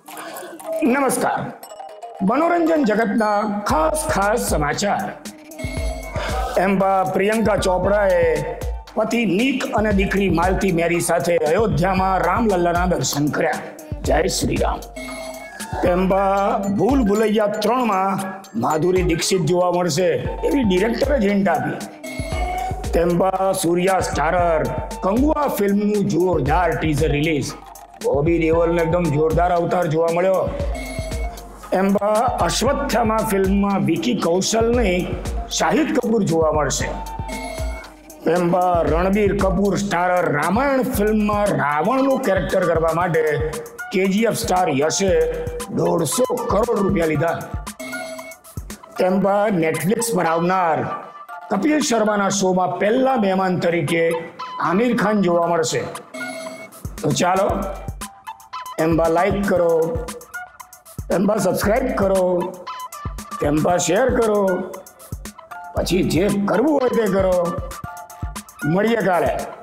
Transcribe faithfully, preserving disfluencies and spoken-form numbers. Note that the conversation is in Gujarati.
નમસ્કાર. મનોરંજન જગતના ખાસ ખાસ સમાચાર. એમ્બા પ્રિયંકા ચોપડાએ પતિ નિક અને દીકરી માલતી મેરી સાથે અયોધ્યામાં રામલલ્લાના દર્શન કર્યા. જય શ્રી રામ. એમ્બા ભૂલ ભુલૈયા ત્રણમાં માધુરી દીક્ષિત જોવા મળશે એવી ડિરેક્ટરે જ હિન્ટ આપી. તેમ્બા સૂર્યા સ્ટારર કંગુઆ ફિલ્મનું જોરદાર ટીઝર રિલીઝ. બોબી દેઓલનો એકદમ જોરદાર અવતાર જોવા મળ્યો. એમ્બા અશ્વત્થામા ફિલ્મમાં વિકી કૌશલ નહીં શાહિદ કપૂર જોવા મળશે. એમ્બા રણબીર કપૂર સ્ટારર રામાયણ ફિલ્મમાં રાવણનું કેરેક્ટર કરવા માટે કેજીએફ સ્ટાર યશે દોઢસો કરોડ રૂપિયા લીધા. એમ્બા નેટફ્લિક્સ પર આવનાર કપિલ શર્માના શોમાં પહેલા મહેમાન તરીકે આમિર ખાન જોવા મળશે. તો ચાલો એમ્બા લાઈક કરો, એમ્બા સબસ્ક્રાઈબ કરો, એમ્બા શેર કરો, પછી જે કરવું હોય તે કરો. મળીએ કાલે.